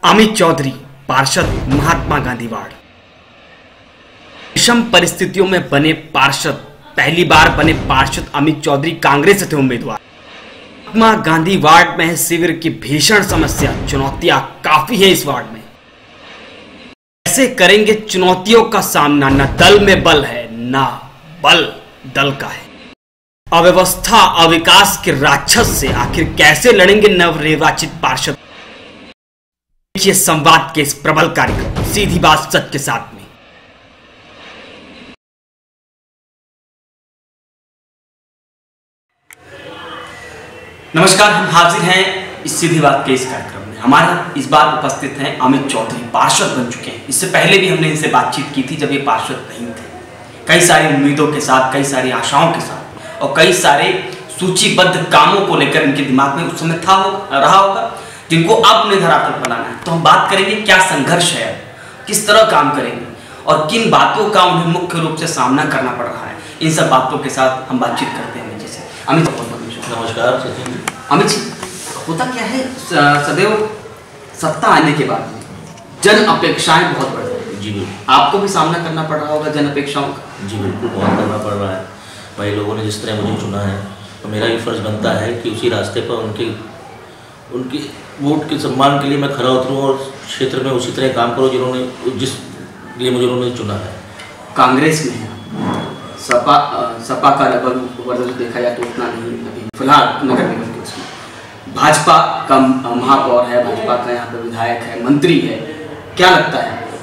अमित चौधरी पार्षद महात्मा गांधी वार्ड। विषम परिस्थितियों में बने पार्षद, पहली बार बने पार्षद अमित चौधरी कांग्रेस से थे उम्मीदवार। महात्मा गांधी वार्ड में है शिविर की भीषण समस्या, चुनौतियां काफी है इस वार्ड में। कैसे करेंगे चुनौतियों का सामना? न दल में बल है, ना बल दल का है। अव्यवस्था अविकास के राक्षस से आखिर कैसे लड़ेंगे नवनिर्वाचित पार्षद? देखिए संवाद के इस प्रबल कार्यक्रम सीधी बात सच के साथ में। नमस्कार, हम हाजिर हैं इस सीधी बात के इस कार्यक्रम में। हमारे इस बार उपस्थित हैं अमित चौधरी, पार्षद बन चुके हैं। इससे पहले भी हमने इनसे बातचीत की थी जब ये पार्षद नहीं थे। कई सारी उम्मीदों के साथ, कई सारी आशाओं के साथ और कई सारे सूचीबद्ध कामों को लेकर इनके दिमाग में उस समय रहा होगा, जिनको अब उन्हें धरातल पर लाना है। तो हम बात करेंगे क्या संघर्ष है, किस तरह काम करेंगे और किन बातों का उन्हें मुख्य रूप से सामना करना पड़ रहा है। इन सब बातों के साथ हम बातचीत करते हैं। जैसे अमित, नमस्कार सचिन। अमित जी, होता क्या है सदैव सत्ता आने के बाद जन अपेक्षाएं बहुत बढ़ रही हैं। जी बिल्कुल, आपको भी सामना करना पड़ रहा होगा जन अपेक्षाओं का। जी बिल्कुल, बहुत करना पड़ रहा है। भाई लोगों ने जिस तरह मुझे चुना है तो मेरा भी फर्ज बनता है कि उसी रास्ते पर उनके वोट के सम्मान के लिए मैं खरा उतरूँ और क्षेत्र में उसी तरह काम करूँ जिस लिए मुझे उन्होंने चुना है। कांग्रेस में है, सपा का लगभग वर्ग देखा जाए तो उतना नहीं अभी फिलहाल नगर निगम के उसमें। भाजपा का महापौर है, भाजपा का यहाँ पे विधायक है, मंत्री है। क्या लगता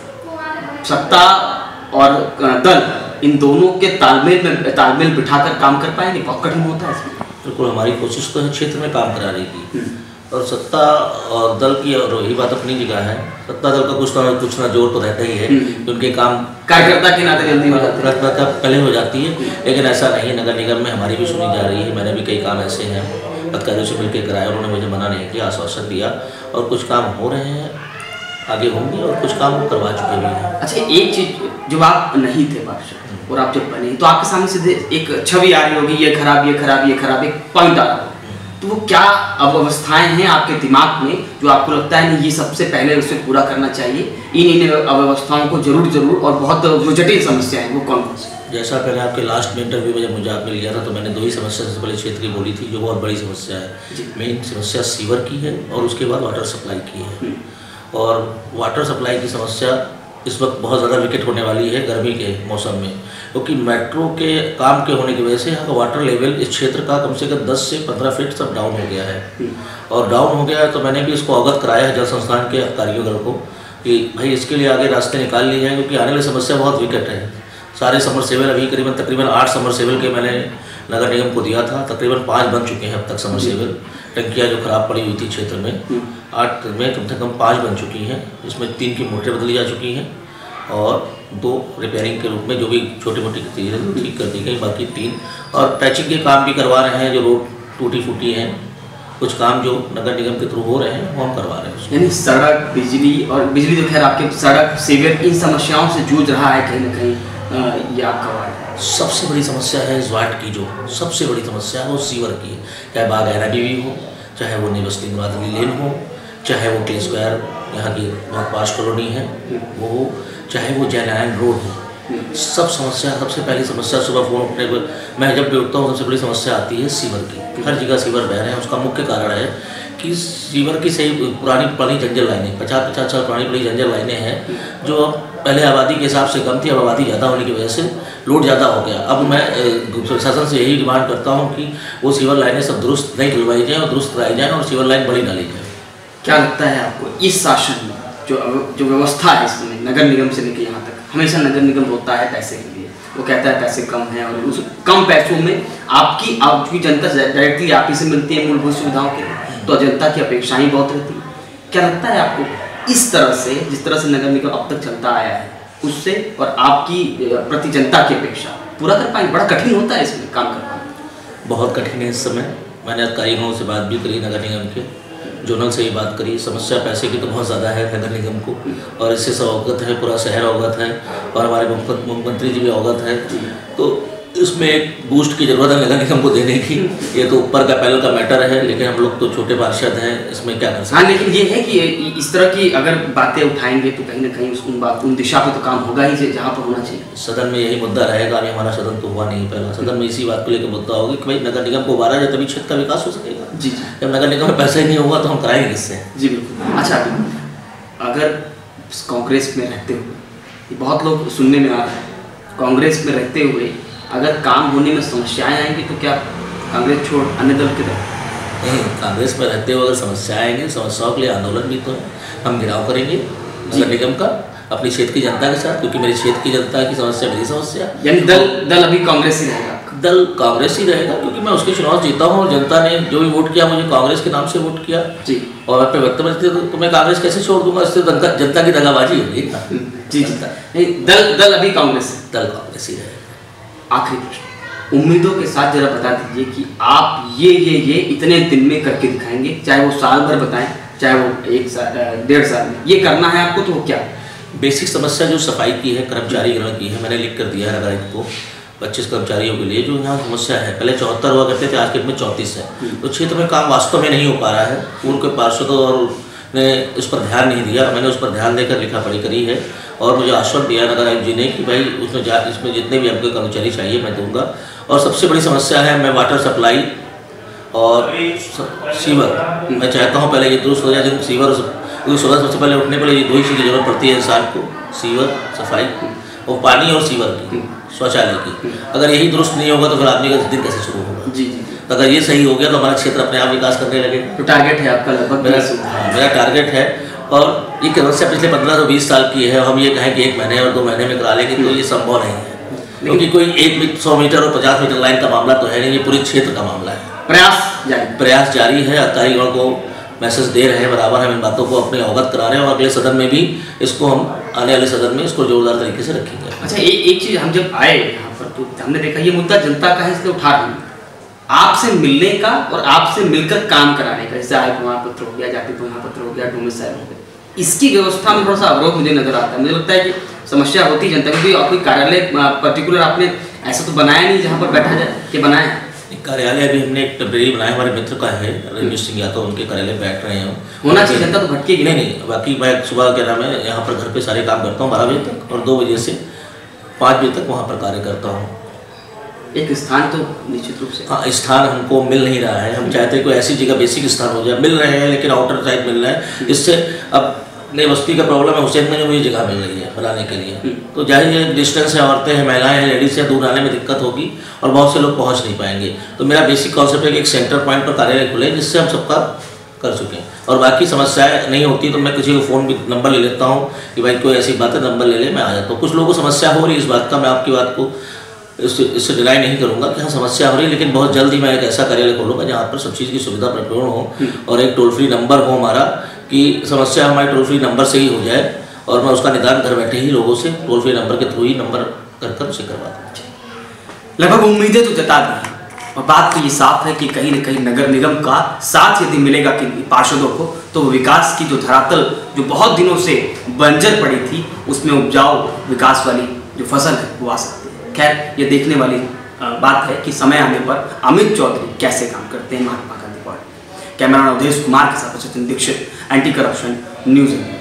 है सत्ता और दल इन दोनों के तालमेल बिठाकर काम कर पाएंगे? बहुत कठिन होता है इसमें। बिल्कुल, हमारी कोशिश तो है क्षेत्र में काम कराने की, और सत्ता और दल की और यही बात अपनी जगह है। सत्ता दल का कुछ ना जोर तो रहता ही है कि उनके काम कार्यकर्ता के नाते जल्दी हो जाती है, पहले हो जाती है। लेकिन ऐसा नहीं, नगर निगम में हमारी भी सुनी जा रही है। मैंने भी कई काम ऐसे हैं अधिकारियों से मिलकर कराया, उन्होंने मुझे मना नहीं किया, आश्वासन दिया और कुछ काम हो रहे हैं, आगे होंगे और कुछ काम करवा चुके भी हैं। अच्छा, एक चीज, जब आप नहीं थे पार्षद और आप जब बने तो आपके सामने सीधे एक छवि आ रही होगी, ये खराब, ये खराब, ये खराब, एक पॉइंट आ रहा होगा। तो वो क्या अव्यवस्थाएं हैं आपके दिमाग में जो आपको लगता है नहीं, ये सबसे पहले उसे पूरा करना चाहिए, इन अव्यवस्थाओं को जरूर और बहुत जो जटिल समस्या है वो कौन कौन सी? जैसा पहले आपके लास्ट में इंटरव्यू में जब मुझे आपने लिया था तो मैंने दो ही समस्या सबसे पहले क्षेत्र की बोली थी, जो बहुत बड़ी समस्या है। मेन समस्या सीवर की है और उसके बाद वाटर सप्लाई की है। और वाटर सप्लाई की समस्या इस वक्त बहुत ज़्यादा विकट होने वाली है गर्मी के मौसम में, क्योंकि मेट्रो के काम के होने की वजह से यहाँ का वाटर लेवल इस क्षेत्र का कम से कम 10 से 15 फीट सब डाउन हो गया है। और डाउन हो गया है तो मैंने भी इसको अवगत कराया है जल संस्थान के अधिकारियों को कि भाई इसके लिए आगे रास्ते निकाल लिए जाएँ, क्योंकि आने वाली समस्या बहुत विकट है। सारे समरसेबल अभी तकरीबन 8 समरसेबल के मैंने नगर निगम को दिया था, तकरीबन 5 बन चुके हैं अब तक समरसेबल। टंकियाँ जो खराब पड़ी हुई थी क्षेत्र में 8 में कम से कम 5 बन चुकी हैं, इसमें 3 की मोटरें बदली जा चुकी हैं और 2 रिपेयरिंग के रूप में जो भी छोटी मोटी चीज़ें ठीक कर दी गई, बाकी 3 और पैचिंग के काम भी करवा रहे हैं। जो रोड टूटी फूटी हैं, कुछ काम जो नगर निगम के थ्रू हो रहे हैं वो हम करवा रहे हैं। यानी सड़क, बिजली तो खैर आपके सड़क, सीवर, इन समस्याओं से जूझ रहा है कहीं ना कहीं ये आपका वार्ड। सबसे बड़ी समस्या है इस वार्ड की, जो सबसे बड़ी समस्या है वो सीवर की है। चाहे बाघ बीवी हो, चाहे वो निवस्ती मुरादली लेन हो, चाहे वो के स्क्वायर यहाँ की बहुत पास कॉलोनी है वो हो, चाहे वो जयनारायण रोड हो। सब समस्या, सबसे पहली समस्या सुबह फोन उठने पर मैं जब भी उठता हूँ सबसे बड़ी समस्या आती है सीवर की। हर जगह सीवर बह रहे हैं। उसका मुख्य कारण है कि सीवर की सही पुरानी जंजर लाइनें 50-50 साल पुरानी जंजर लाइनें हैं, जो अब पहले आबादी के हिसाब से कम थी, अब आबादी ज़्यादा होने की वजह से लोड ज़्यादा हो गया। अब मैं प्रशासन से यही डिमांड करता हूँ कि वो सीवर लाइनें सब दुरुस्त नहीं डलवाई जाएँ और दुरुस्त कराई जाएँ और सीवर लाइन बड़ी डाली जाए। क्या लगता है आपको इस शासन में जो व्यवस्था है इसमें, नगर निगम से लेकर यहाँ तक, हमेशा नगर निगम होता है पैसे के लिए, वो कहता है पैसे कम हैं और उस कम पैसों में आपकी जनता डायरेक्टली आप ही से मिलती है मूलभूत सुविधाओं के लिए, तो जनता की अपेक्षाएं बहुत रहती है। क्या लगता है आपको इस तरह से, जिस तरह से नगर निगम अब तक चलता आया है उससे और आपकी प्रति जनता की अपेक्षा पूरा कर पाएंगे? बड़ा कठिन होता है इसमें काम कर पाना। बहुत कठिन है इस समय। मैंने अधिकारियों से बात भी करी, नगर निगम के जोनल से ही बात करी। समस्या पैसे की तो बहुत ज़्यादा है नगर निगम को, और इससे सब अवगत है, पूरा शहर अवगत है और हमारे मुख्यमंत्री जी भी अवगत है। तो इसमें एक बूस्ट की जरूरत है नगर निगम को देने की। ये तो ऊपर का पैनल का मैटर है, लेकिन हम लोग तो छोटे पार्षद हैं, इसमें क्या कर सकते हैं। हाँ, लेकिन ये है कि इस तरह की अगर बातें उठाएंगे तो कहीं ना कहीं उन दिशा पे तो काम होगा ही जहाँ पर होना चाहिए। सदन में यही मुद्दा रहेगा। अभी हमारा सदन तो हुआ नहीं, पहला सदन में इसी बात को लेकर मुद्दा होगा कि भाई नगर निगम को उबारा जाए तभी क्षेत्र का विकास हो सकेगा। जी, जब नगर निगम में पैसा ही नहीं होगा तो हम कराएंगे किससे। जी बिल्कुल। अच्छा, अगर कांग्रेस में रहते हुए, बहुत लोग सुनने में आ रहा है, कांग्रेस में रहते हुए अगर काम होने में समस्याएं आएंगी तो क्या कांग्रेस छोड़ अन्य दल की तरफ? नहीं, कांग्रेस में रहते हुए अगर समस्याएं आएंगी, समस्याओं के लिए आंदोलन भी तो है। हम घिराव करेंगे नगर निगम का अपनी क्षेत्र की जनता के साथ, क्योंकि मेरे क्षेत्र की जनता की समस्या मेरी समस्या। यानी दल अभी कांग्रेस ही रहेगा? दल कांग्रेस ही रहेगा, क्योंकि मैं उसके चुनाव जीता हूँ और जनता ने जो भी वोट किया मुझे कांग्रेस के नाम से वोट किया जी। और अपने वक्तव्य तो मैं कांग्रेस कैसे छोड़ दूंगा? इससे जनता की दगाबाजी होगी ना। जी, दल अभी कांग्रेस ही रहेगा। आखिरी प्रश्न, उम्मीदों के साथ जरा बता दीजिए कि आप ये इतने दिन में करके दिखाएंगे, चाहे वो साल भर बताएं, चाहे वो 1 साल 1.5 साल में ये करना है आपको, तो वो क्या? बेसिक समस्या जो सफाई की है, कर्मचारी गणना की है, मैंने लिख कर दिया है नगर आयुक्त को 25 कर्मचारियों के लिए जो यहाँ समस्या है। पहले 74 हुआ करते थे, आज के डेट में 34 है। तो क्षेत्र में काम वास्तव में नहीं हो पा रहा है। पूर्व के पार्षदों और ने उस पर ध्यान नहीं दिया, मैंने उस पर ध्यान देकर लिखा पढ़ी करी है और मुझे आश्वासन दिया नगर आयुक्त जी ने कि भाई इसमें जितने भी हमको कर्मचारी चाहिए मैं दूंगा। और सबसे बड़ी समस्या है मैं वाटर सप्लाई और सीवर, मैं चाहता हूँ पहले ये दुरुस्त हो जाए। जिन सीवर क्योंकि सुबह सबसे पहले उठने पर ये 2 ही चीज़ की जरूरत पड़ती है इंसान को, सीवर सफाई और पानी और सीवर की, शौचालय की। अगर यही दुरुस्त नहीं होगा तो फिर आदमी का दिन कैसे शुरू होगा? जी। तो अगर ये सही हो गया तो हमारा क्षेत्र अपने आप विकास करने लगेगा। तो टारगेट है आपका लगभग? मेरा टारगेट है और ये समस्या पिछले 15 से 20 साल की है। हम ये कहें कि 1 महीने और 2 महीने में करा लेंगे तो ये संभव नहीं है, क्योंकि कोई 100 मीटर और 50 मीटर लाइन का मामला तो है नहीं, ये पूरे क्षेत्र का मामला है। प्रयास जारी है, अधिकारीगण को मैसेज दे रहे हैं बराबर, हम इन बातों को अपने अवगत करा रहे हैं और अगले सदन में भी इसको हम आने वाले सदन में इसको जोरदार तरीके से रखेंगे। अच्छा, एक चीज़ हम जब आए यहाँ पर तो हमने देखा ये मुद्दा जनता का है, इसलिए उठा रहे हैं आपसे मिलने का और आपसे मिलकर काम कराने का। जैसे आय प्रमाण पत्र हो गया, जाति प्रमाण पत्र हो गया, डोमिसाइल हो गया, इसकी व्यवस्था में थोड़ा सा अवरोध मुझे नजर आता है। मुझे लगता है कि समस्या होती जनता की। कोई कार्यालय पर्टिकुलर आपने ऐसा तो बनाया नहीं जहाँ पर बैठा जाए कि बनाया? कार्यालय अभी हमने एक टेम्परेरी बनाया, हमारे मित्र का है रमेश सिंह यादव, उनके कार्यालय बैठ रहे हैं। होना चाहिए, जनता तो भटकेगी नहीं। बाकी मैं सुबह क्या नाम है यहाँ पर घर पे सारे काम करता हूँ 12 बजे तक और 2 बजे से 5 बजे तक वहाँ पर कार्य करता हूँ। एक स्थान तो निश्चित रूप से, हाँ, स्थान हमको मिल नहीं रहा है। हम चाहते हैं कोई ऐसी जगह बेसिक स्थान हो जाए, मिल रहे हैं लेकिन आउटर साइड मिल रहा है। इससे अब नई बस्ती का प्रॉब्लम है, हुसैन में जो मुझे जगह मिल रही है बनाने के लिए, तो जाहिर है डिस्टेंस है, औरतें हैं, महिलाएं हैं, लेडीज हैं, दूर आने में दिक्कत होगी और बहुत से लोग पहुंच नहीं पाएंगे। तो मेरा बेसिक कॉन्सेप्ट है कि एक सेंटर पॉइंट पर कार्यालय खुले जिससे हम सबका कर चुके और बाकी समस्याएं नहीं होती तो मैं किसी को फ़ोन भी नंबर ले लेता हूँ कि भाई कोई ऐसी बात है नंबर ले ले, मैं आ जाता हूँ। कुछ लोगों को समस्या हो रही है इस बात का, मैं आपकी बात को इससे डिनाई नहीं करूँगा कि हाँ समस्या हो रही है, लेकिन बहुत जल्द ही मैं एक ऐसा कार्यालय खोलूँगा जहाँ पर सब चीज़ की सुविधा परिपूर्ण हो और एक टोल फ्री नंबर हो हमारा, कि समस्या हमारे टोल फ्री नंबर से ही हो जाए और मैं उसका निदान घर बैठे ही लोगों से टोल फ्री नंबर के थ्रू ही नंबर कर उसे करवा दूँ। लगभग उम्मीदें तो जता दी और बात तो ये साफ है कि कहीं न कहीं नगर निगम का साथ यदि मिलेगा कि पार्षदों को तो विकास की जो धरातल जो बहुत दिनों से बंजर पड़ी थी उसमें उपजाऊ विकास वाली जो फसल है वो आ सकती है। खैर ये देखने वाली बात है कि समय आने पर अमित चौधरी कैसे काम करते हैं महात्मा गांधी वार्ड में। कैमरा अवधेश कुमार के साथ Sachin Dikshit, anti corruption news.